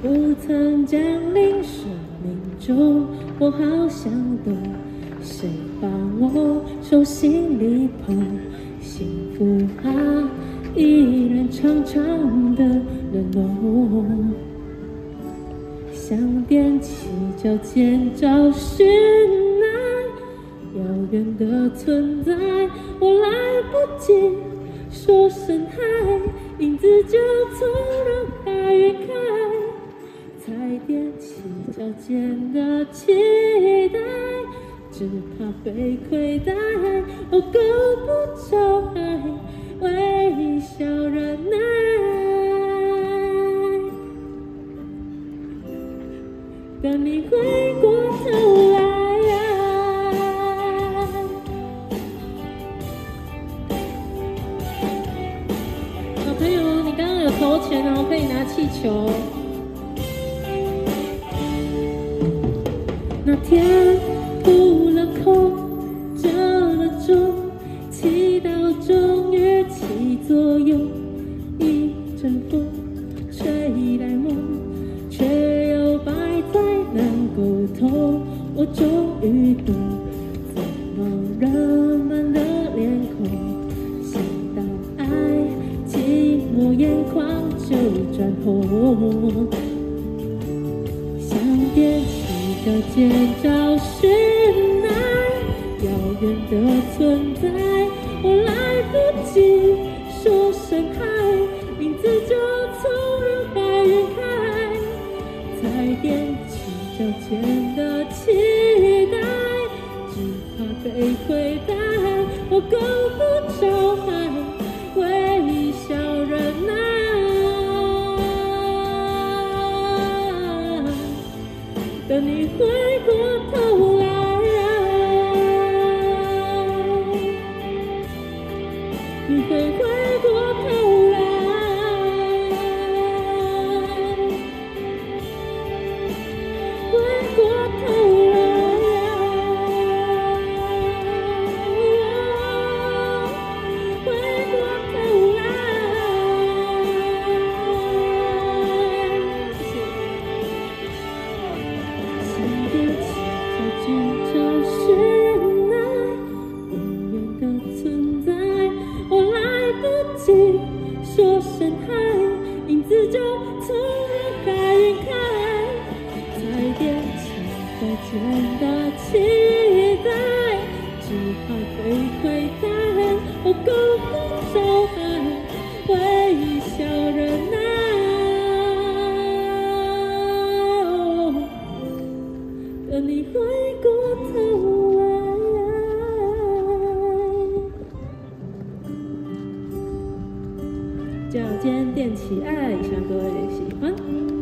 不曾降临生命中，我好想懂，谁帮我手心里捧，幸福它依然长长的冷浓。想踮起脚尖找寻那遥远的存在，我来不及说声嗨，影子就从人海晕开，才踮起脚尖的期待，只怕被亏待，我够不着爱，微笑忍耐，等你回过头来。小朋友，你刚刚有投钱哦，可以拿气球。那天扑了空，折了中，祈祷终于起作用。一阵风吹来梦，却又摆在难沟通。我终于懂，怎么人们的脸孔，想到爱，寂寞眼眶就转红。想踮起脚尖找寻爱，遥远的存在，我来不及说声嗨，影子就从人海晕开，才踮起脚尖的期待，只怕被亏待，我够不着爱，微笑忍耐。等你回过头来，你会回过头来，回过头来，回过头来。找寻爱，永远的存在，我来不及说声嗨，影子就从人海晕开，才踮起脚尖的期待，只怕被亏待，我够不着爱，微笑忍耐。等你回过头来。脚尖踮起爱，希望各位喜欢。